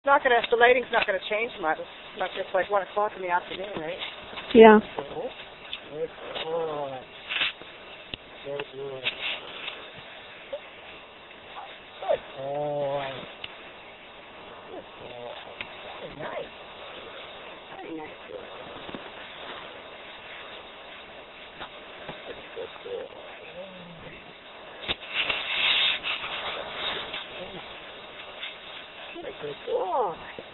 not gonna. The lighting's not gonna change much. It's like 1 o'clock in the afternoon, right? Yeah. Good boy. Good boy. Good boy. Good boy. Very nice. Very nice. Good boy. Good boy.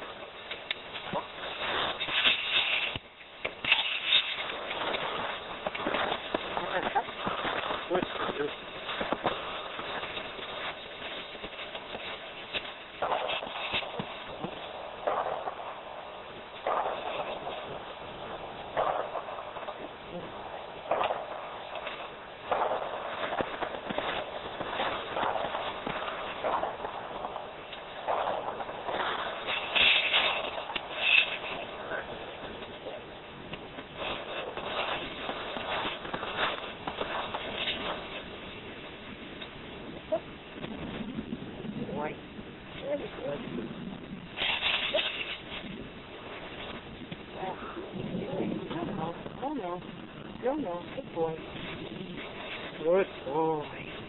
No, good boy. Good boy.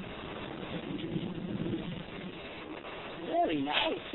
Very nice.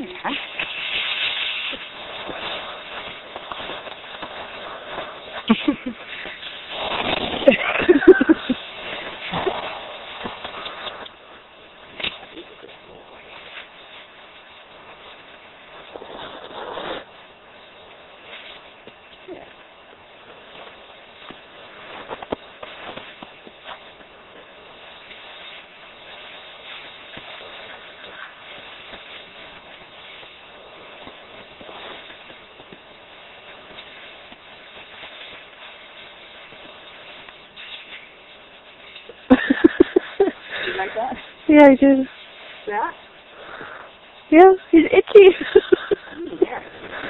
You like that? Yeah, I do. Yeah? Yeah, he's itchy. There.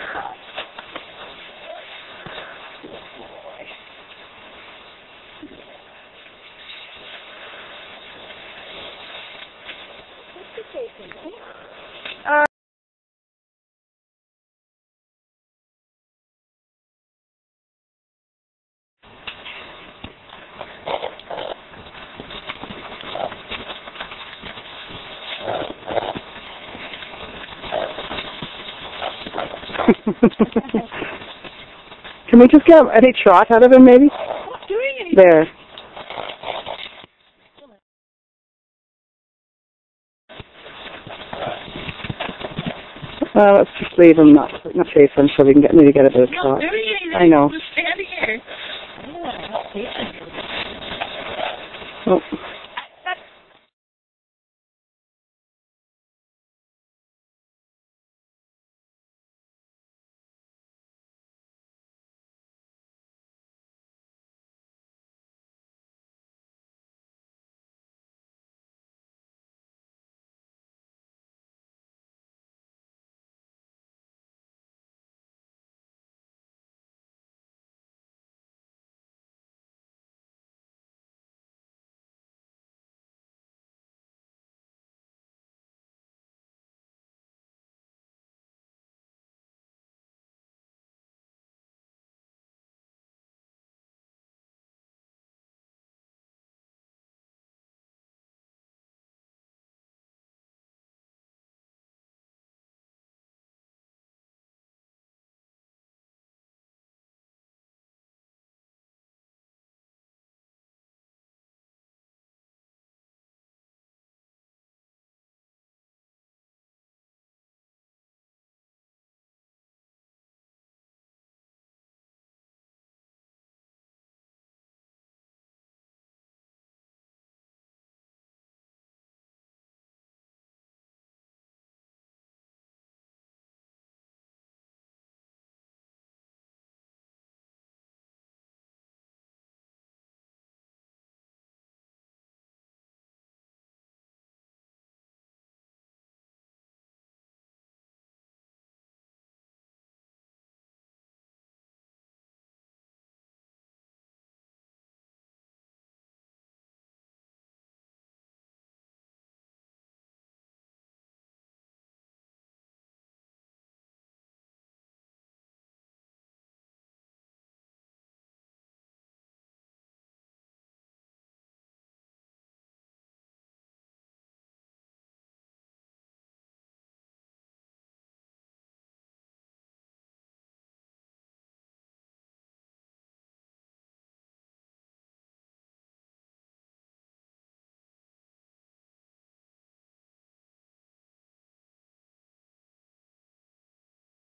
What's the case, Can we just get any trot out of him, maybe? Not doing anything. There. Let's just leave him, not chase him, so we can maybe get a bit of trot. Not doing anything. I know. Just standing here. Oh.